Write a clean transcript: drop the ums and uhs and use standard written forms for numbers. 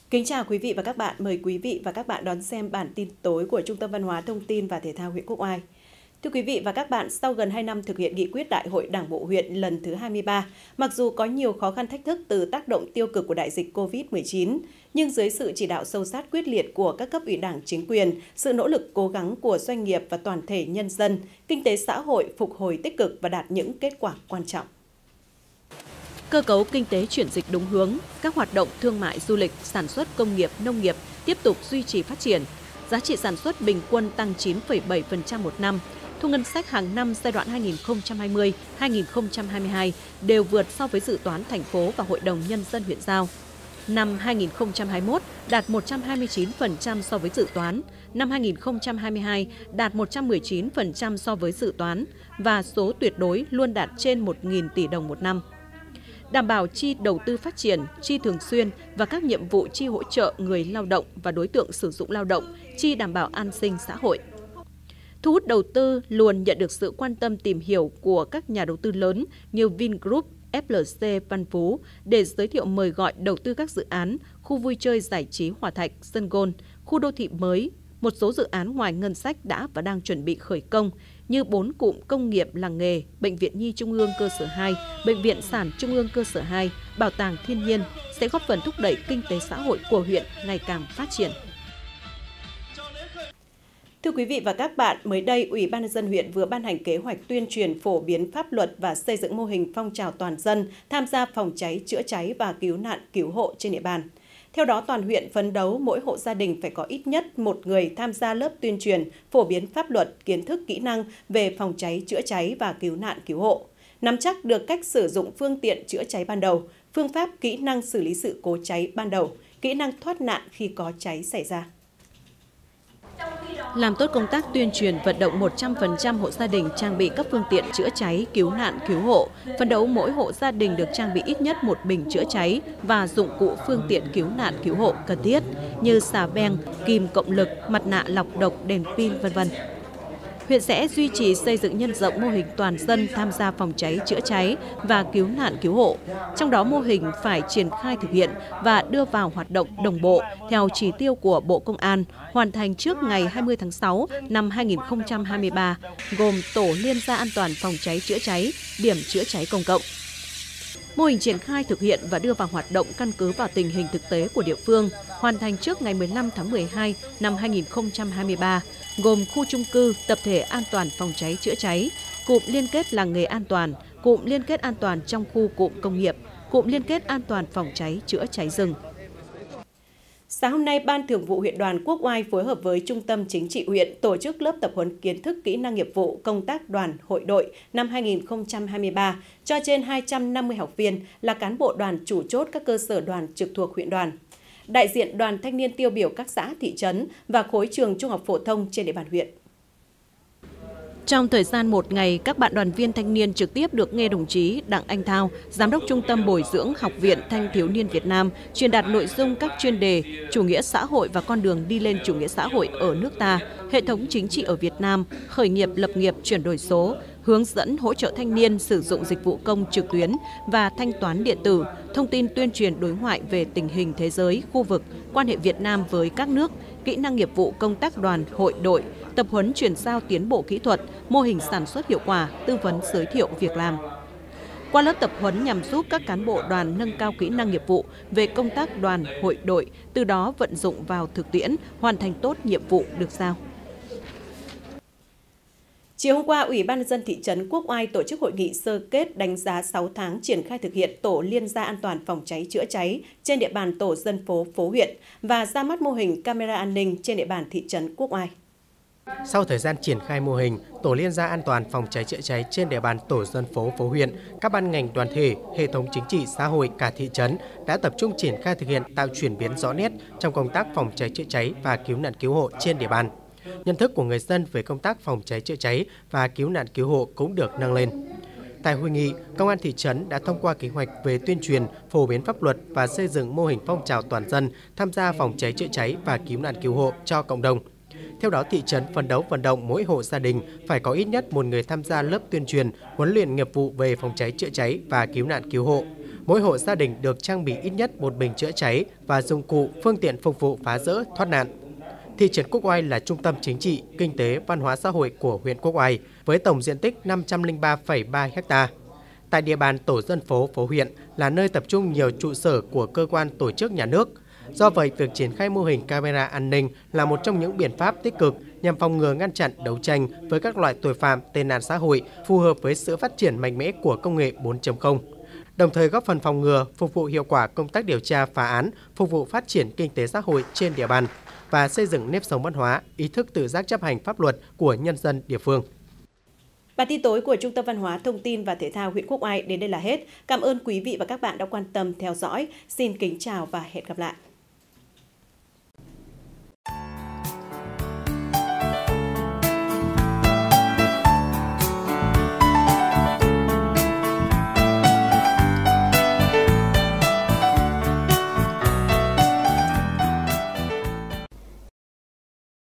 Kính chào quý vị và các bạn. Mời quý vị và các bạn đón xem bản tin tối của Trung tâm Văn hóa Thông tin và Thể thao huyện Quốc Oai. Thưa quý vị và các bạn, sau gần 2 năm thực hiện nghị quyết Đại hội Đảng bộ huyện lần thứ 23, mặc dù có nhiều khó khăn thách thức từ tác động tiêu cực của đại dịch COVID-19, nhưng dưới sự chỉ đạo sâu sát quyết liệt của các cấp ủy Đảng chính quyền, sự nỗ lực cố gắng của doanh nghiệp và toàn thể nhân dân, kinh tế xã hội phục hồi tích cực và đạt những kết quả quan trọng. Cơ cấu kinh tế chuyển dịch đúng hướng, các hoạt động thương mại du lịch, sản xuất công nghiệp, nông nghiệp tiếp tục duy trì phát triển. Giá trị sản xuất bình quân tăng 9,7% một năm. Thu ngân sách hàng năm giai đoạn 2020-2022 đều vượt so với dự toán thành phố và Hội đồng Nhân dân huyện giao. Năm 2021 đạt 129% so với dự toán, năm 2022 đạt 119% so với dự toán và số tuyệt đối luôn đạt trên 1.000 tỷ đồng một năm. Đảm bảo chi đầu tư phát triển, chi thường xuyên và các nhiệm vụ chi hỗ trợ người lao động và đối tượng sử dụng lao động, chi đảm bảo an sinh xã hội. Thu hút đầu tư luôn nhận được sự quan tâm tìm hiểu của các nhà đầu tư lớn như Vingroup, FLC, Văn Phú để giới thiệu mời gọi đầu tư các dự án, khu vui chơi giải trí Hòa Thạch, Sân Gôn, khu đô thị mới, một số dự án ngoài ngân sách đã và đang chuẩn bị khởi công như 4 cụm công nghiệp làng nghề, Bệnh viện Nhi Trung ương cơ sở 2, Bệnh viện Sản Trung ương cơ sở 2, Bảo tàng Thiên nhiên sẽ góp phần thúc đẩy kinh tế xã hội của huyện ngày càng phát triển. Thưa quý vị và các bạn, mới đây, Ủy ban nhân dân huyện vừa ban hành kế hoạch tuyên truyền phổ biến pháp luật và xây dựng mô hình phong trào toàn dân tham gia phòng cháy, chữa cháy và cứu nạn, cứu hộ trên địa bàn. Theo đó, toàn huyện phấn đấu mỗi hộ gia đình phải có ít nhất một người tham gia lớp tuyên truyền, phổ biến pháp luật, kiến thức, kỹ năng về phòng cháy, chữa cháy và cứu nạn, cứu hộ. Nắm chắc được cách sử dụng phương tiện chữa cháy ban đầu, phương pháp kỹ năng xử lý sự cố cháy ban đầu, kỹ năng thoát nạn khi có cháy xảy ra. Làm tốt công tác tuyên truyền vận động 100% hộ gia đình trang bị các phương tiện chữa cháy, cứu nạn, cứu hộ, phấn đấu mỗi hộ gia đình được trang bị ít nhất một bình chữa cháy và dụng cụ phương tiện cứu nạn, cứu hộ cần thiết như xà beng, kìm cộng lực, mặt nạ lọc độc, đèn pin, v.v. Huyện sẽ duy trì xây dựng nhân rộng mô hình toàn dân tham gia phòng cháy, chữa cháy và cứu nạn, cứu hộ. Trong đó mô hình phải triển khai thực hiện và đưa vào hoạt động đồng bộ theo chỉ tiêu của Bộ Công an, hoàn thành trước ngày 20 tháng 6 năm 2023, gồm tổ liên gia an toàn phòng cháy, chữa cháy, điểm chữa cháy công cộng. Mô hình triển khai thực hiện và đưa vào hoạt động căn cứ vào tình hình thực tế của địa phương, hoàn thành trước ngày 15 tháng 12 năm 2023, gồm khu chung cư, tập thể an toàn phòng cháy chữa cháy, cụm liên kết làng nghề an toàn, cụm liên kết an toàn trong khu cụm công nghiệp, cụm liên kết an toàn phòng cháy chữa cháy rừng. Sáng hôm nay, Ban Thường vụ huyện đoàn Quốc Oai phối hợp với Trung tâm Chính trị huyện tổ chức lớp tập huấn kiến thức kỹ năng nghiệp vụ công tác đoàn hội đội năm 2023 cho trên 250 học viên là cán bộ đoàn chủ chốt các cơ sở đoàn trực thuộc huyện đoàn, đại diện đoàn thanh niên tiêu biểu các xã, thị trấn và khối trường trung học phổ thông trên địa bàn huyện. Trong thời gian một ngày, các bạn đoàn viên thanh niên trực tiếp được nghe đồng chí Đặng Anh Thao, Giám đốc Trung tâm Bồi dưỡng Học viện Thanh thiếu niên Việt Nam, truyền đạt nội dung các chuyên đề chủ nghĩa xã hội và con đường đi lên chủ nghĩa xã hội ở nước ta, hệ thống chính trị ở Việt Nam, khởi nghiệp lập nghiệp chuyển đổi số, hướng dẫn hỗ trợ thanh niên sử dụng dịch vụ công trực tuyến và thanh toán điện tử, thông tin tuyên truyền đối ngoại về tình hình thế giới, khu vực, quan hệ Việt Nam với các nước, kỹ năng nghiệp vụ công tác đoàn, hội đội, tập huấn chuyển giao tiến bộ kỹ thuật, mô hình sản xuất hiệu quả, tư vấn giới thiệu việc làm. Qua lớp tập huấn nhằm giúp các cán bộ đoàn nâng cao kỹ năng nghiệp vụ về công tác đoàn, hội đội, từ đó vận dụng vào thực tiễn, hoàn thành tốt nhiệm vụ được giao. Chiều hôm qua, Ủy ban nhân dân thị trấn Quốc Oai tổ chức hội nghị sơ kết đánh giá 6 tháng triển khai thực hiện tổ liên gia an toàn phòng cháy chữa cháy trên địa bàn tổ dân phố huyện và ra mắt mô hình camera an ninh trên địa bàn thị trấn Quốc Oai. Sau thời gian triển khai mô hình tổ liên gia an toàn phòng cháy chữa cháy trên địa bàn tổ dân phố huyện, các ban ngành đoàn thể, hệ thống chính trị xã hội cả thị trấn đã tập trung triển khai thực hiện tạo chuyển biến rõ nét trong công tác phòng cháy chữa cháy và cứu nạn cứu hộ trên địa bàn. Nhận thức của người dân về công tác phòng cháy chữa cháy và cứu nạn cứu hộ cũng được nâng lên. Tại hội nghị, Công an thị trấn đã thông qua kế hoạch về tuyên truyền, phổ biến pháp luật và xây dựng mô hình phong trào toàn dân tham gia phòng cháy chữa cháy và cứu nạn cứu hộ cho cộng đồng. Theo đó, thị trấn phấn đấu vận động mỗi hộ gia đình phải có ít nhất một người tham gia lớp tuyên truyền, huấn luyện nghiệp vụ về phòng cháy chữa cháy và cứu nạn cứu hộ. Mỗi hộ gia đình được trang bị ít nhất một bình chữa cháy và dụng cụ, phương tiện phục vụ phá rỡ, thoát nạn. Thị trấn Quốc Oai là trung tâm chính trị, kinh tế, văn hóa xã hội của huyện Quốc Oai với tổng diện tích 503,3 ha. Tại địa bàn tổ dân phố phố huyện là nơi tập trung nhiều trụ sở của cơ quan tổ chức nhà nước. Do vậy, việc triển khai mô hình camera an ninh là một trong những biện pháp tích cực nhằm phòng ngừa ngăn chặn đấu tranh với các loại tội phạm tệ nạn xã hội phù hợp với sự phát triển mạnh mẽ của công nghệ 4.0. Đồng thời góp phần phòng ngừa, phục vụ hiệu quả công tác điều tra phá án, phục vụ phát triển kinh tế xã hội trên địa bàn và xây dựng nếp sống văn hóa, ý thức tự giác chấp hành pháp luật của nhân dân địa phương. Bản tin tối của Trung tâm Văn hóa, Thông tin và Thể thao huyện Quốc Oai đến đây là hết. Cảm ơn quý vị và các bạn đã quan tâm theo dõi. Xin kính chào và hẹn gặp lại.